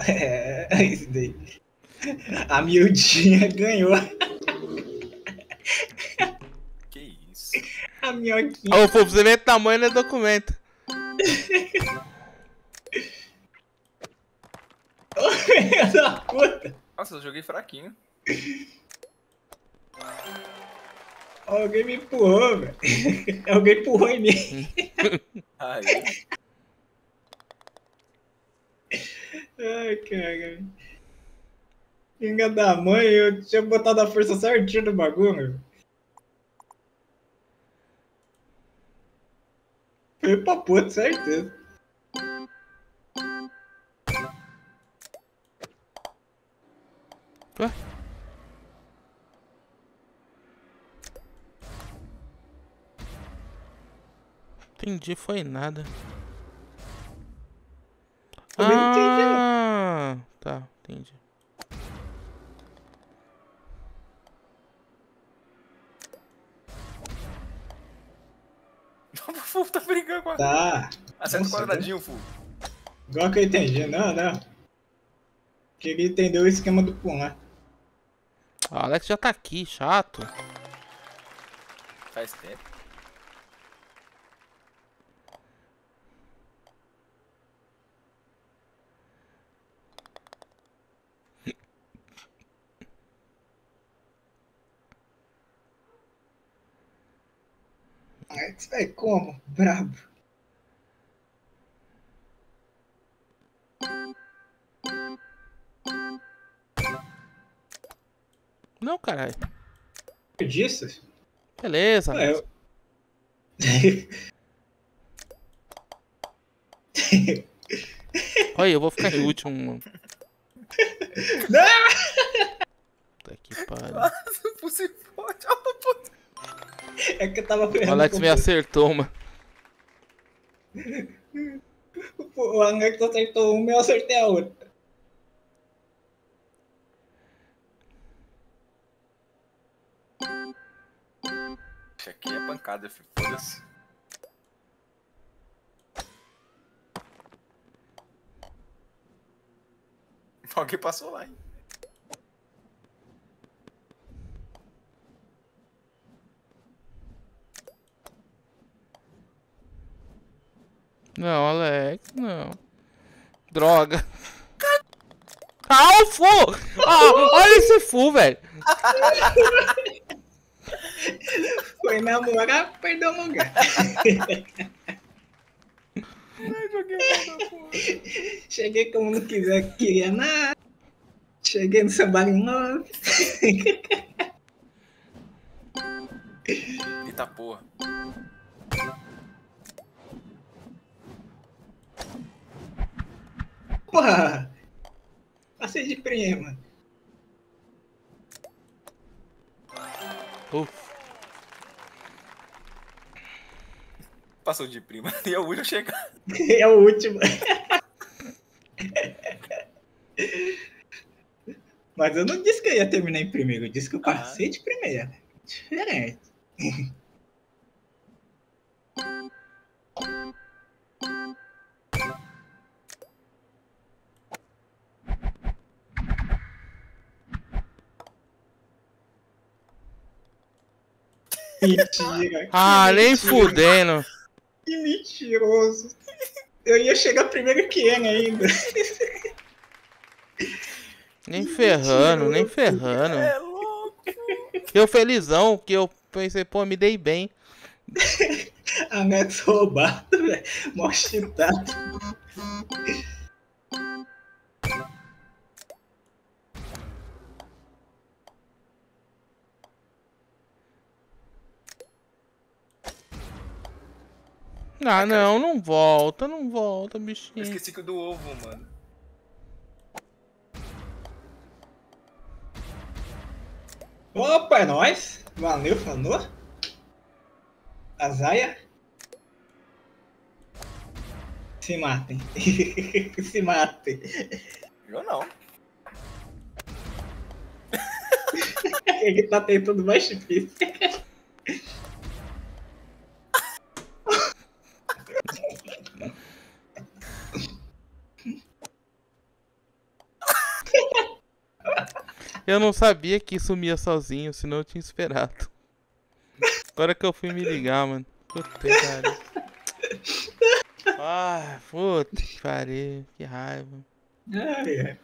É, isso daí. A miudinha ganhou. Que isso? A minhoquinha. Ô, Fofo, você vê o tamanho do documento. Ô, filha da puta. Nossa, eu joguei fraquinho. Alguém me empurrou, velho. Alguém empurrou em mim. Aí. Ai, cara. Filha da mãe, eu tinha botado a força certinha no bagulho. Foi pra puta, certeza. Ué? Entendi, foi nada. Também não entendi, não. Ah, tá, entendi. O Fu tá brincando com a... Tá. Acerta o Nossa, quadradinho, Fu. igual que eu entendi. Não, não. Queria entender o esquema do pular. O Alex já tá aqui, chato. Faz tempo. Alex, vai como? Brabo. Não, caralho. Disso? Beleza, Ué, Alex. Olha, eu vou ficar em último, mano. Não! Puta que pariu. O Fu se fode. Olha o Fu. É que eu tava O ferrando Alex com me acertou, mano. o Alex acertou uma e eu acertei a outra. Isso aqui é pancada, filho. Foda-se. Alguém passou lá, hein? Não, Alex, não. Droga. Ah, o Fu! Ah, olha esse Fu, velho. Foi namorar, perdeu o lugar. Ai, joguei a da porra. Cheguei como não queria nada. Cheguei no seu baile novo. Eita porra. Porra! Passei de prima. Uf. Passou de prima. E a última chegar. É o último. Mas eu não disse que eu ia terminar em primeiro. Eu disse que eu passei de primeira. Diferente. Mentira. Ah, que nem mentira, fudendo. Que mentiroso. Eu ia chegar primeiro que ele ainda. Nem ferrando, nem ferrando. É louco. Eu felizão, que eu pensei, pô, me dei bem. Alex roubado, velho. Mó chitado. Ah, não, não volta, não volta, Eu bichinho. esqueci que o do ovo, mano. Opa, é nóis. Valeu, falou. Azaia. Se matem. Se matem. Eu não. Ele tá tentando mais difícil. Eu não sabia que sumia sozinho, senão eu tinha esperado. Agora que eu fui me ligar, mano. Puta que pariu. Ah, puta que pariu. Que raiva. Ai,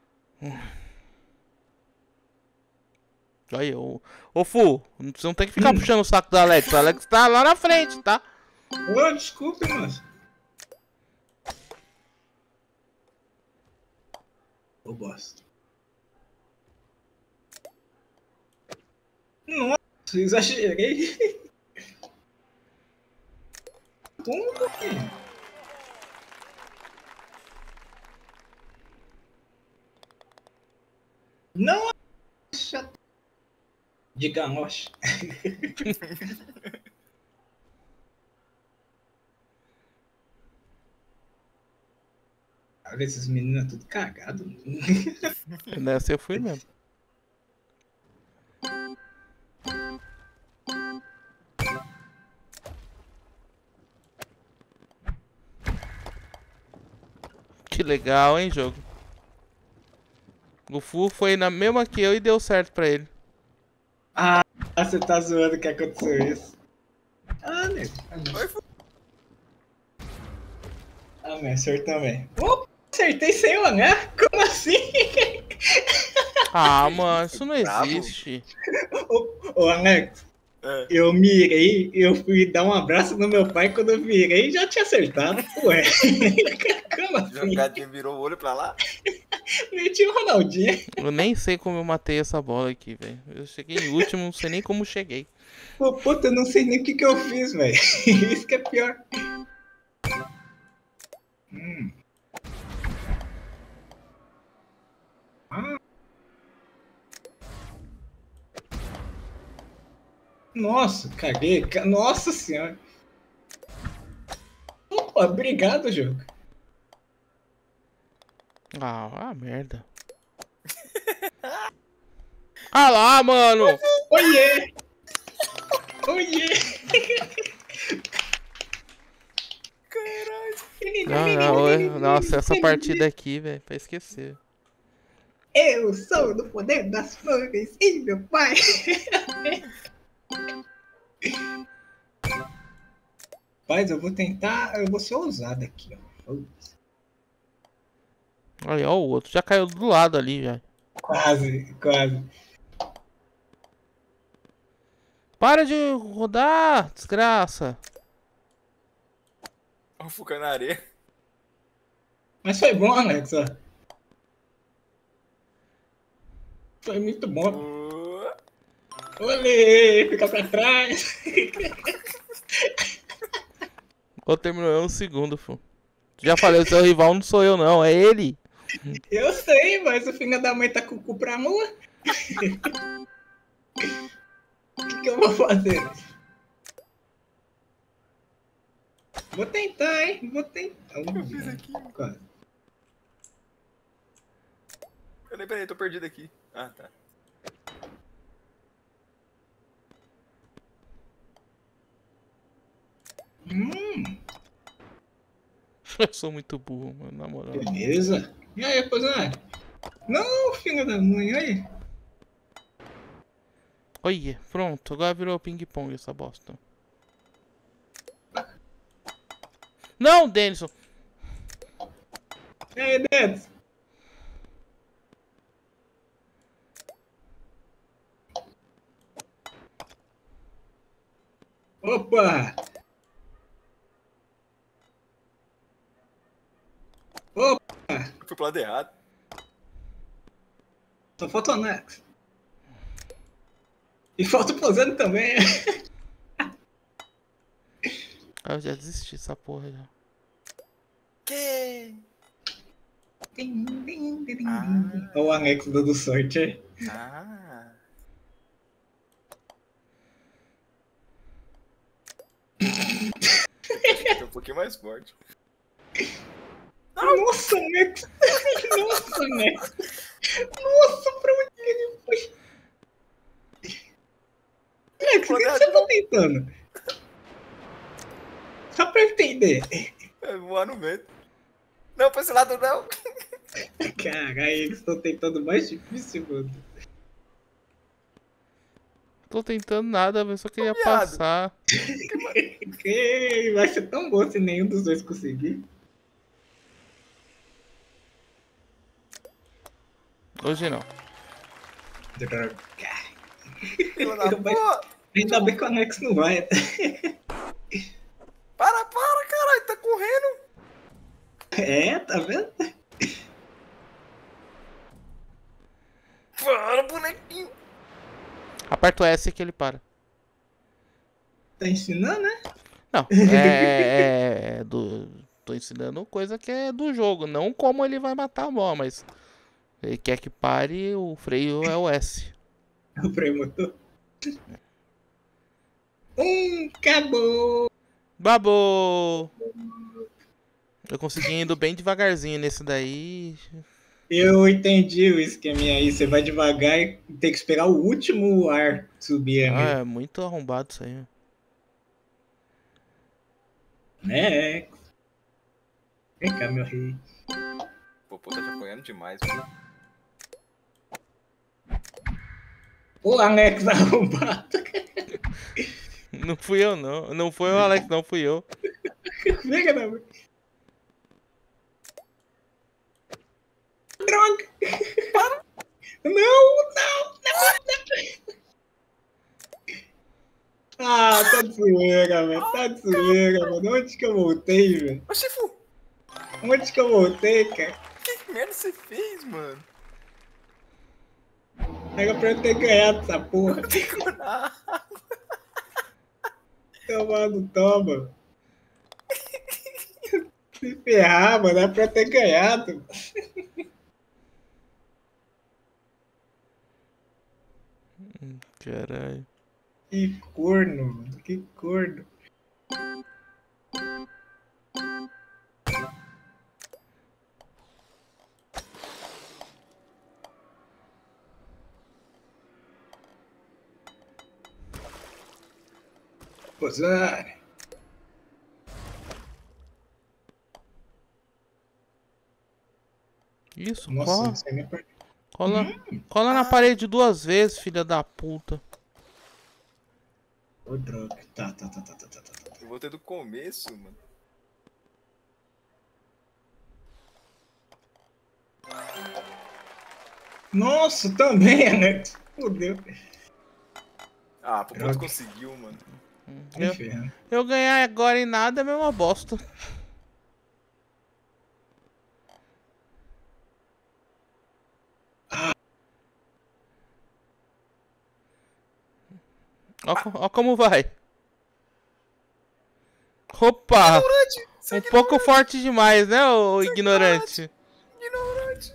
Olha, ô Fu, você não tem que ficar puxando o saco do Alex. O Alex tá lá na frente, tá? Ô, desculpa, moço. Ô, bosta. Nossa, exagerei. Como, filho? Nossa. De ganoche. Olha, esses meninos é tudo cagado. Nessa eu fui mesmo. Que legal, hein, jogo. O Fu foi na mesma que eu e deu certo pra ele. Ah, você tá zoando que aconteceu isso. Ah, né? Ah, mas acertou também. Opa, acertei sem olhar? Como assim? Ah, mano, isso não Bravo. existe. Ô, Alex, É. eu mirei, eu fui dar um abraço no meu pai, quando eu virei já tinha acertado. Ué, como assim? Jogadinha virou o olho pra lá. Meti o Ronaldinho. Eu nem sei como eu matei essa bola aqui, velho. Eu cheguei em último, não sei nem como cheguei. Pô, puta, eu não sei nem o que eu fiz, velho. Isso que é pior. Ah. Nossa, caguei. Nossa senhora. Opa, obrigado, jogo. Ah, merda. Ah lá, mano! Oiê! Oiê! Nossa, essa partida aqui, velho, pra esquecer. Eu sou do poder das flores e meu pai. Mas eu vou tentar, eu vou ser ousado aqui, ó. Aí, ó, o outro já caiu do lado ali, já. Quase, quase. Para de rodar, desgraça. O Fuca na areia. Mas foi bom, Alex, ó. Foi muito bom. Olê, fica pra trás. Ou terminou em um segundo, fu. Já falei, o seu rival não sou eu, não, é ele. Eu sei, mas o filho da mãe tá com o cu pra lua. O que eu vou fazer? Vou tentar, hein? Vou tentar. O que eu fiz aqui? Quase. Peraí, tô perdido aqui. Ah, tá. Eu sou muito burro, mano, na moral. Beleza. E aí, rapaziada? Não, filho da mãe, aí. Olha, pronto, agora virou ping-pong essa bosta. Não, Denison! E aí, Dedos? Opa! Opa! Eu fui pro lado errado. Só falta o Alex. E falta o Posando também. Ah, eu já desisti dessa porra já. Que? Olha o Alex dando sorte aí. Ah. Tô um pouquinho mais forte. Nossa, Alex! Nossa, Alex! Nossa, pra onde que ele foi? Alex, o que você tá tentando? Só pra eu entender. É voar no vento. Não, pra esse lado não. Caralho, eles estão tentando mais difícil, mano. Tô tentando nada, eu só queria viado. passar. Que vai ser tão bom se nenhum dos dois conseguir. Hoje não. Droga. Fila da porra. Ainda bem que o Alex não vai. Para, caralho, tá correndo. É, tá vendo? Para, bonequinho. Aperta o S que ele para. Tá ensinando, né? Não, tô ensinando coisa que é do jogo, não como ele vai matar a bola, mas ele quer que pare, o freio é o S. O freio motor. Acabou. Babou! Eu consegui indo bem devagarzinho nesse daí. Eu entendi o esqueminha aí. Você vai devagar e tem que esperar o último ar subir Ah, ali. é muito arrombado isso aí. É. Vem cá, meu rei. O Popô tá te apoiando demais, mano. O Alex arrombado. Não fui eu, não. Não foi o Alex, não fui eu. Vem, não. Droga. Não. Ah, tá de zoeira, velho. Tá de zoeira, mano. Onde que eu voltei, velho? Ô, Chifu, Onde que eu voltei, cara? que merda você fez, mano? Era pra eu ter ganhado essa porra. Ah, Tomando toma. Se ferrar, mano. Era pra eu ter ganhado. Caralho. Que corno, mano. Que corno. Posane. Isso, Nossa, cola. não sei nem por... Cola na parede 2 vezes, filha da puta. Ô, droga. Tá. eu voltei do começo, mano. Nossa, também, Alex. Fudeu. Ah, Popô Droga. conseguiu, mano. Inferno. Eu ganhar agora em nada é a mesma bosta. Ó como vai. Opa! Um pouco forte demais, né, ô ignorante? Ignorante.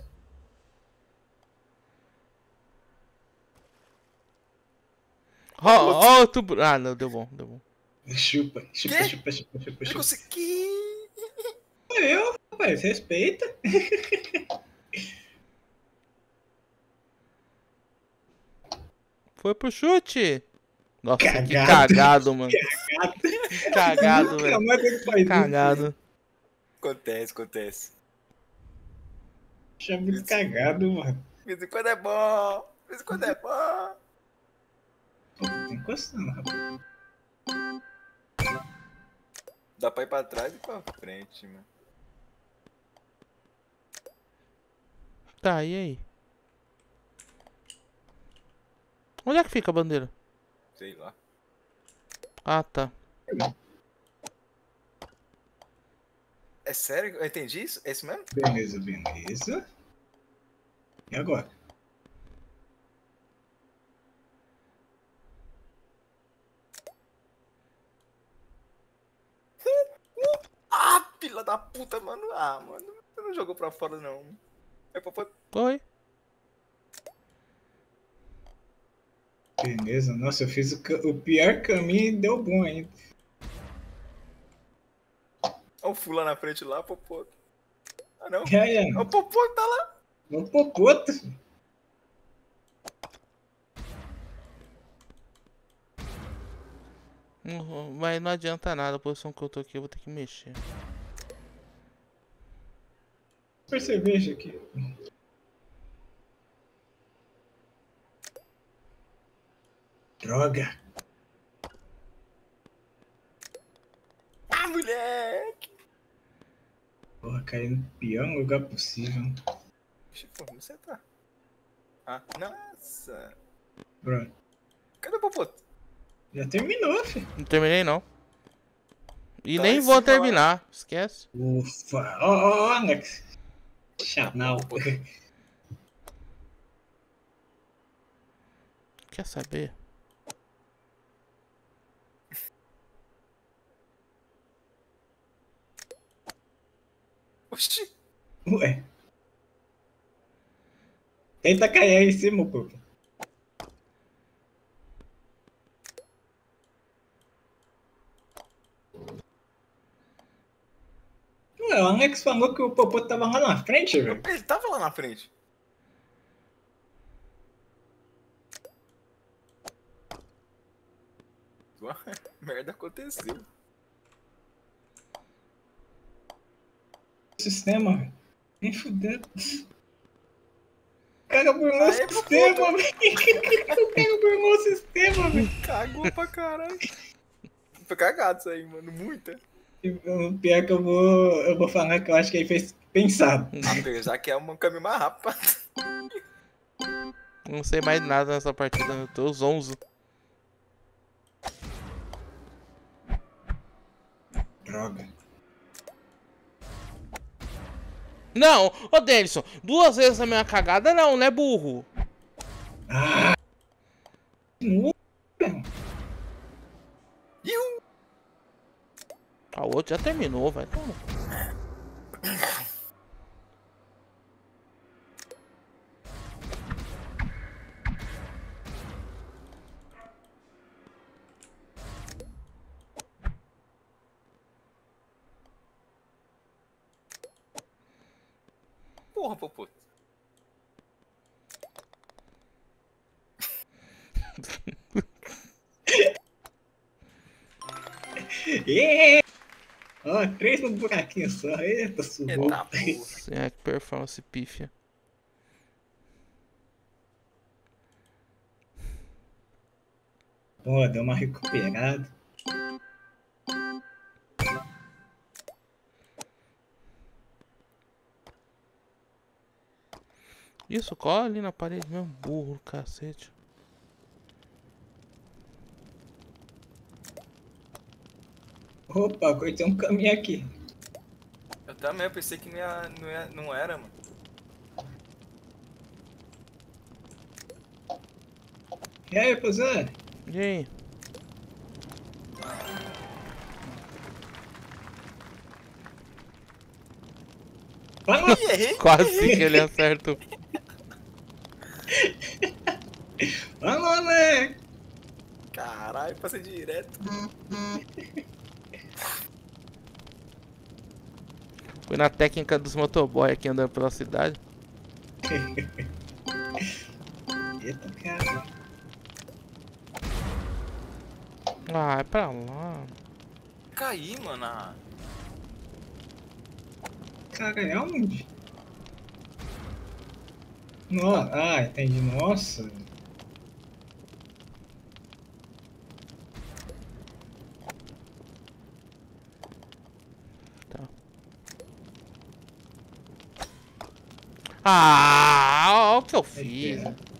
Ó o tubo. Ah, não, deu bom. Chupa. Ele conseguiu. Eu, rapaz, respeita. Foi pro chute. Nossa, que Cagado. cagado, mano. Que cagado, Nunca velho. mais ele faz isso. Cagado. Acontece. Chama de cagado, mano. De vez em quando é bom. Pô, tá encostando, rapaz. Dá pra ir pra trás e pra frente, mano. Tá, e aí? Onde é que fica a bandeira? Sei lá. Ah, tá. É sério? Eu entendi isso? É isso mesmo? Beleza. E agora? Ah, filha da puta, mano. Ah, mano. Você não jogou pra fora, não. É pra... Oi. Beleza. Nossa, eu fiz o pior caminho e deu bom ainda. Olha o Fu lá na frente lá, Popô. Ah, não. E aí, É o Popô que tá lá. vamos pro puto. Mas não adianta nada, a posição que eu tô aqui eu vou ter que mexer. Cerveja aqui. Droga. Ah, moleque! Porra, caí no pior lugar possível. Tipo, onde você tá? Ah, nossa! Pronto. Cadê o Popoto? Já terminou, filho. Não terminei, não. E Tá nem em vou cima terminar. Esquece. Ufa. Ó, Alex. Chanal. Quer saber? Oxi! Ué. Tenta cair aí em cima, pô. Ué, o Alex falou que o Popô tava lá na frente, velho. Ele tava lá na frente. Merda aconteceu. Sistema, velho. Nem fudendo. O cara burlou o Aê, sistema, Popô! velho. O cara burlou o sistema, velho. Cagou pra caralho. Foi cagado isso aí, mano. Muita. O pior é que eu vou falar que eu acho que ele fez pensado. Apesar que é um caminho mais rápido. Não sei mais nada nessa partida. Eu tô zonzo. Droga. Não! Ô, Denison. 2 vezes a minha cagada não, né, burro? Ah! De novo, velho. Iu! A outra já terminou, vai. Porra, Popô. Ó, 3 no buraquinho só. Eita, subiu. Eita porra. É, que performance pífia. Pô, deu uma recuperada. Isso, cola ali na parede mesmo. Burro, cacete. Opa, cortei um caminho aqui. Eu também, eu pensei que não era, mano. E aí, rapaziada? E aí? Vamos! Ih, errei. Quase que ele acerta. Vamos, né? Caralho, passei direto. Fui na técnica dos motoboy aqui andando pela cidade. Eita, cara. Ah, é pra lá. Caí, mano. Ah, Cara, é onde? Entendi. Nossa. Tá. Ah, olha o que eu fiz.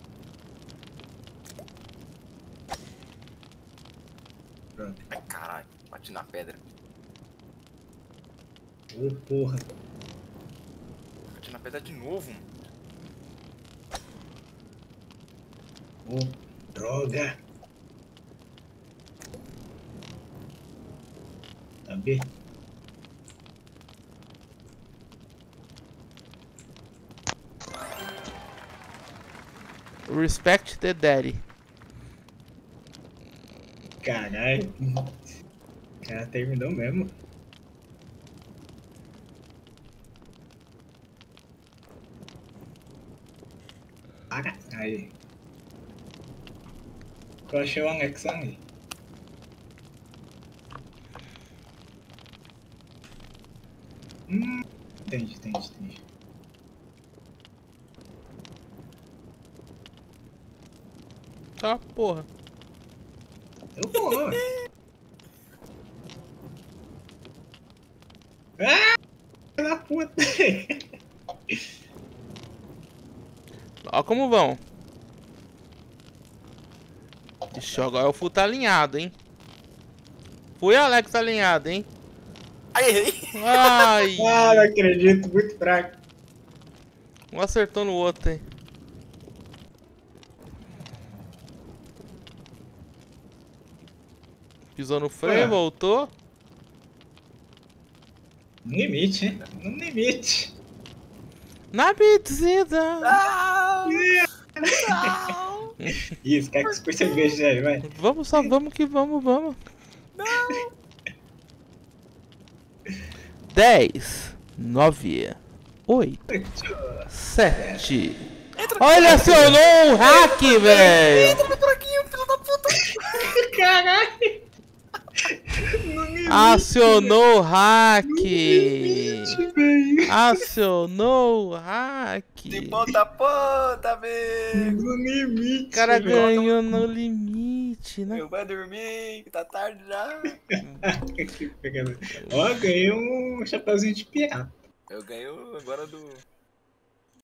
Pronto. ai, caralho. Bati na pedra. Ô, porra. Bati na pedra de novo, mano. Ô, droga. Tá bem? Respect the daddy. Caralho. O cara terminou mesmo. Para. Aí. Eu achei o Alex ali. Entendi. Tá, porra. Eu vou. Ah, filho da puta. Ó como vão. Ixi, agora o Fu tá alinhado, hein? Fui Alex alinhado, hein? Ai, errei. Ai! Ah, não acredito, muito fraco. Um acertou no outro, hein? Pisou no freio, Ué. voltou. No limite, hein? No limite. Na medida. Não! Não! Isso, quer que por cerveja aí, vai. Vamos, só vamos que vamos, vamos. Não! 10, 9, 8, 7. Olha, acionou um hack, velho. Entra no buraquinho, filho da puta! Caralho! No limite, Acionou o hack. velho. Acionou o hack. De ponta a ponta, amigo! No limite, O cara velho. ganhou no limite, né? Eu vou dormir, que tá tarde já. Ó, ganhei um chapeuzinho de pirata. Eu ganho agora do